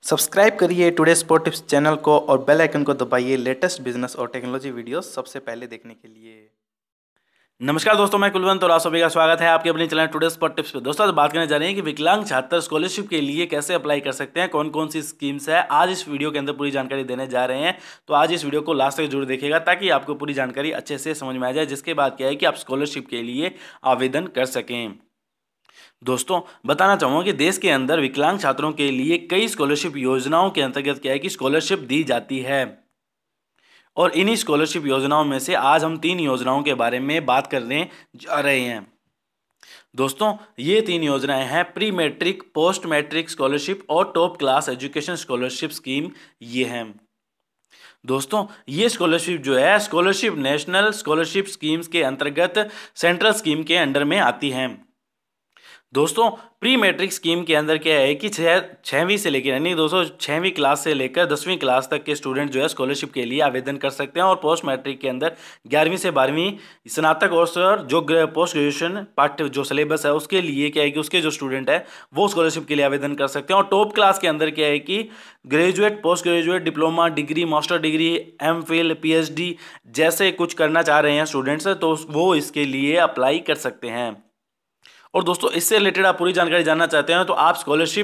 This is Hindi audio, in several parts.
सब्सक्राइब करिए टुडे स्पोर्ट टिप्स चैनल को और बेल आइकन को दबाइए लेटेस्ट बिजनेस और टेक्नोलॉजी वीडियोस सबसे पहले देखने के लिए। नमस्कार दोस्तों, मैं कुलवंत और आप सभी का स्वागत है आपके अपने चैनल टुडे स्पोर्ट टिप्स पे। दोस्तों, आज बात करने जा रहे हैं कि विकलांग छात्र स्कॉलरशिप के लिए कैसे अप्लाई कर सकते हैं, कौन कौन सी स्कीम्स है। आज इस वीडियो के अंदर पूरी जानकारी देने जा रहे हैं, तो आज इस वीडियो को लास्ट तक जरूर देखिएगा ताकि आपको पूरी जानकारी अच्छे से समझ में आ जाए, जिसके बाद क्या है कि आप स्कॉलरशिप के लिए आवेदन कर सकें। दोस्तों, बताना चाहूँगा कि देश के अंदर विकलांग छात्रों के लिए कई स्कॉलरशिप योजनाओं के अंतर्गत क्या है कि स्कॉलरशिप दी जाती है, और इन्हीं स्कॉलरशिप योजनाओं में से आज हम 3 योजनाओं के बारे में बात करने जा रहे हैं। दोस्तों, ये 3 योजनाएं हैं pre matric, post matric scholarship और top class education scholarship scheme. ये हैं दोस्तों, ये स्कॉलरशिप जो है स्कॉलरशिप नेशनल स्कॉलरशिप स्कीम्स के अंतर्गत सेंट्रल स्कीम के अंडर में आती हैं। दोस्तों, प्री मैट्रिक स्कीम के अंदर क्या है कि छवीं से लेकर यानी दोस्तों 6वीं क्लास से लेकर 10वीं क्लास तक के स्टूडेंट जो है स्कॉलरशिप के लिए आवेदन कर सकते हैं, और पोस्ट मैट्रिक के अंदर 11वीं से 12वीं स्नातक और जो पोस्ट ग्रेजुएशन पाठ्य जो सिलेबस है उसके लिए क्या है कि उसके जो स्टूडेंट है वो स्कॉलरशिप के लिए आवेदन कर सकते हैं। और टॉप क्लास के अंदर क्या है कि graduate, post graduate, diploma, degree, master degree, MPhil, PhD जैसे कुछ करना चाह रहे हैं स्टूडेंट्स, तो वो इसके लिए अप्लाई कर सकते हैं। और दोस्तों, इससे रिलेटेड आप पूरी जानकारी जानना चाहते हैं तो आप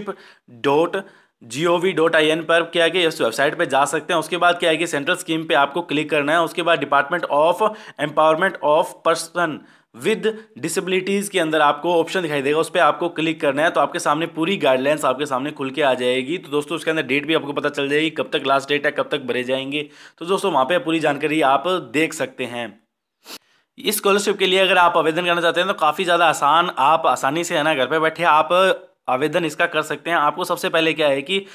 scholarship.gov.in पर क्या है कि इस वेबसाइट पे जा सकते हैं। उसके बाद क्या है कि सेंट्रल स्कीम पे आपको क्लिक करना है। उसके बाद department of empowerment of person with disabilities के अंदर आपको ऑप्शन दिखाई देगा, उस पर आपको क्लिक करना है। तो आपके सामने पूरी गाइडलाइंस आपके सामने खुल के आ जाएगी। तो दोस्तों, उसके अंदर डेट भी आपको पता चल जाएगी, कब तक लास्ट डेट है, कब तक भरे जाएंगे। तो दोस्तों, वहाँ पे पूरी जानकारी आप देख सकते हैं। इस स्कॉलरशिप के लिए अगर आप आवेदन करना चाहते हैं तो काफ़ी ज़्यादा आसान, आप आसानी से है ना घर पे बैठे आप आवेदन इसका कर सकते हैं। आपको सबसे पहले क्या है कि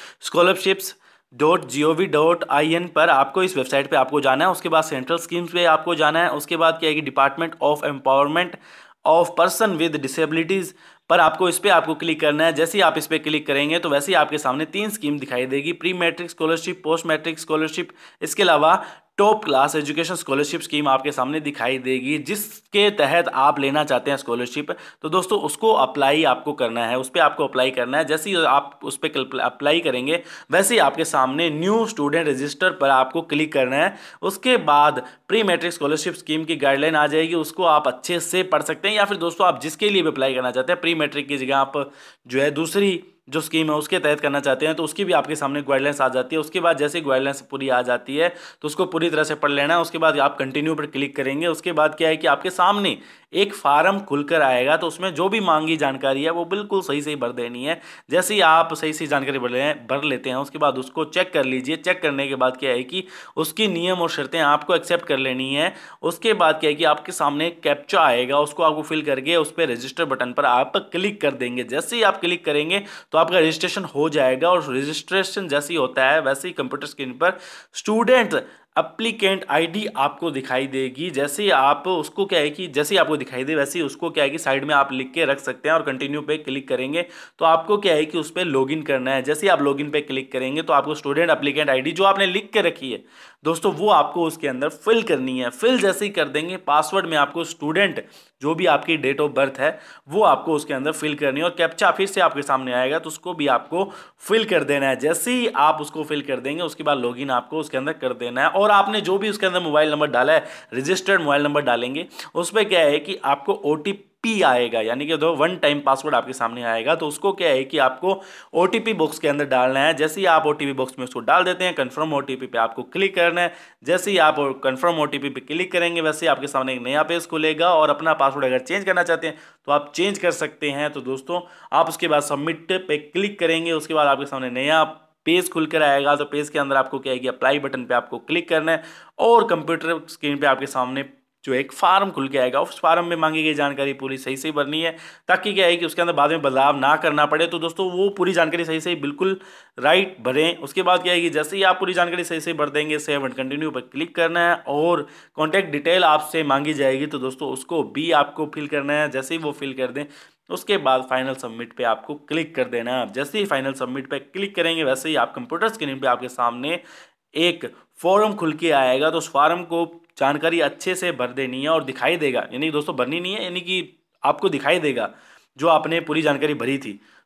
scholarships.gov.in पर आपको इस वेबसाइट पे आपको जाना है। उसके बाद सेंट्रल स्कीम्स पे आपको जाना है। उसके बाद क्या है कि department of empowerment of person with disabilities पर आपको इस पर आपको क्लिक करना है। जैसे ही आप इस पर क्लिक करेंगे तो वैसे ही आपके सामने 3 स्कीम दिखाई देगी, pre matric scholarship, post matric scholarship, इसके अलावा top class education scholarship scheme आपके सामने दिखाई देगी, जिसके तहत आप लेना चाहते हैं स्कॉलरशिप। तो दोस्तों, उसको अप्लाई आपको करना है, उस पर आपको अप्लाई करना है। जैसे ही आप उस पर अप्लाई करेंगे वैसे ही आपके सामने न्यू स्टूडेंट रजिस्टर पर आपको क्लिक करना है। उसके बाद प्री मैट्रिक स्कॉलरशिप स्कीम की गाइडलाइन आ जाएगी, उसको आप अच्छे से पढ़ सकते हैं। या फिर दोस्तों, आप जिसके लिए भी अप्लाई करना चाहते हैं, प्री मैट्रिक की जगह आप जो है दूसरी जो स्कीम है उसके तहत करना चाहते हैं, तो उसकी भी आपके सामने गाइडलाइंस आ जाती है। उसके बाद जैसे गाइडलाइंस पूरी आ जाती है तो उसको पूरी तरह से पढ़ लेना है। उसके बाद आप कंटिन्यू पर क्लिक करेंगे। उसके बाद क्या है कि आपके सामने एक फार्म खुलकर आएगा, तो उसमें जो भी मांगी जानकारी है वो बिल्कुल सही सही भर देनी है। जैसे ही आप सही सही जानकारी भर लेते हैं उसके बाद उसको चेक कर लीजिए। चेक करने के बाद क्या है कि उसकी नियम और शर्तें आपको एक्सेप्ट कर लेनी है। उसके बाद क्या है कि आपके सामने कैप्चा आएगा, उसको आपको फिल करके उस पर रजिस्टर बटन पर आप क्लिक कर देंगे। जैसे ही आप क्लिक करेंगे तो आपका रजिस्ट्रेशन हो जाएगा, और रजिस्ट्रेशन जैसे ही होता है वैसे ही कंप्यूटर स्क्रीन पर स्टूडेंट एप्लीकेंट आईडी आपको दिखाई देगी। जैसे ही आप उसको क्या है कि जैसे ही आपको दिखाई दे वैसे ही उसको क्या है कि साइड में आप लिख के रख सकते हैं, और कंटिन्यू पे क्लिक करेंगे तो आपको क्या है कि उस पर लॉगिन करना है। जैसे ही आप लॉगिन पे क्लिक करेंगे तो आपको स्टूडेंट एप्लीकेंट आईडी जो आपने लिख के रखी है दोस्तों, वो आपको उसके अंदर फिल करनी है। फिल जैसे ही कर देंगे, पासवर्ड में आपको स्टूडेंट जो भी आपकी डेट ऑफ बर्थ है वो आपको उसके अंदर फिल करनी है, और कैप्चा फिर से आपके सामने आएगा तो उसको भी आपको फिल कर देना है। जैसे ही आप उसको फिल कर देंगे उसके बाद लॉगिन आपको उसके अंदर कर देना है, और आपने जो भी उसके अंदर मोबाइल नंबर डाला है, रजिस्टर्ड मोबाइल नंबर डालेंगे, उस पर क्या है कि आपको ओटीपी आएगा, यानी कि 1 टाइम पासवर्ड आपके सामने आएगा। तो उसको क्या है कि आपको ओटीपी बॉक्स के अंदर डालना है। जैसे ही आप ओटीपी बॉक्स में उसको डाल देते हैं, कंफर्म ओटीपी पे आपको क्लिक करना है। जैसे ही आप कंफर्म ओटीपी पे क्लिक करेंगे वैसे ही आपके सामने एक नया पेज खुलेगा, और अपना पासवर्ड अगर चेंज करना चाहते हैं तो आप चेंज कर सकते हैं। तो दोस्तों, आप उसके बाद सबमिट पे क्लिक करेंगे, उसके बाद आपके सामने नया पेज खुलकर आएगा। तो पेज के अंदर आपको क्या है कि अप्लाई बटन पे आपको क्लिक करना है, और कंप्यूटर स्क्रीन पे आपके सामने जो एक फार्म खुल के आएगा, उस फार्म में मांगी गई जानकारी पूरी सही सही भरनी है, ताकि क्या है कि उसके अंदर बाद में बदलाव ना करना पड़े। तो दोस्तों, वो पूरी जानकारी सही सही बिल्कुल राइट भरें। उसके बाद क्या है कि जैसे ही आप पूरी जानकारी सही सही भर देंगे, सेव एंड कंटिन्यू पर क्लिक करना है, और कॉन्टैक्ट डिटेल आपसे मांगी जाएगी तो दोस्तों उसको भी आपको फिल करना है। जैसे ही वो फिल कर दें उसके बाद फाइनल सबमिट पे आपको क्लिक कर देना है। जैसे ही फाइनल सबमिट पे क्लिक करेंगे वैसे ही आप कंप्यूटर स्क्रीन पे आपके सामने एक फॉर्म खुल के आएगा। तो उस फॉर्म को जानकारी अच्छे से भर देनी है और दिखाई देगा, यानी दोस्तों भरनी नहीं है, यानी कि आपको दिखाई देगा जो आपने पूरी जानकारी भरी थी।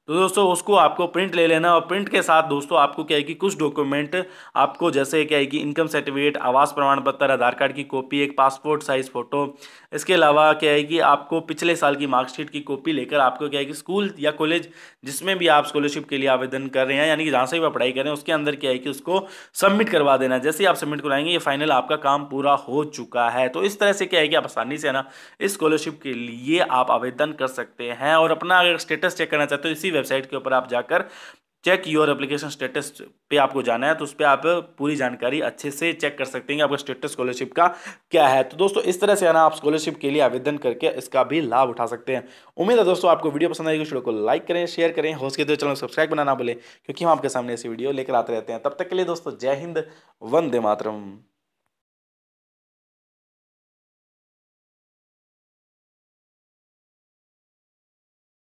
तो दोस्तों उसको आपको प्रिंट ले लेना, और प्रिंट के साथ दोस्तों आपको क्या है कि कुछ डॉक्यूमेंट आपको, जैसे क्या है कि इनकम सर्टिफिकेट, आवास प्रमाण पत्र, आधार कार्ड की कॉपी, एक पासपोर्ट साइज फोटो, इसके अलावा क्या है कि आपको पिछले साल की मार्कशीट की कॉपी लेकर आपको क्या है कि स्कूल या कॉलेज जिसमें भी आप स्कॉलरशिप के लिए आवेदन कर रहे हैं, यानी कि जहाँ से भी आप पढ़ाई कर रहे हैं, उसके अंदर क्या है कि उसको सबमिट करवा देना। जैसे ही आप सबमिट कराएंगे ये फाइनल आपका काम पूरा हो चुका है। तो इस तरह से क्या है कि आप आसानी से है ना इस स्कॉलरशिप के लिए आप आवेदन कर सकते हैं। और अपना अगर स्टेटस चेक करना चाहते हो, इसी वेबसाइट के ऊपर आप जाकर चेक योर एप्लीकेशन स्टेटस पे आपको जाना है, तो उस पर आप पूरी जानकारी अच्छे से चेक कर सकते हैं कि आपका स्टेटस स्कॉलरशिप का क्या है। तो दोस्तों इस तरह से है ना आप स्कॉलरशिप के लिए आवेदन करके इसका भी लाभ उठा सकते हैं। उम्मीद है दोस्तों आपको वीडियो पसंद आएगी, वीडियो को लाइक करें, शेयर करें, हो सके तो चैनल को सब्सक्राइब बनाना भूलें, क्योंकि हम आपके सामने ऐसी वीडियो लेकर आते रहते हैं। तब तक के लिए दोस्तों जय हिंद, वंदे मातरम।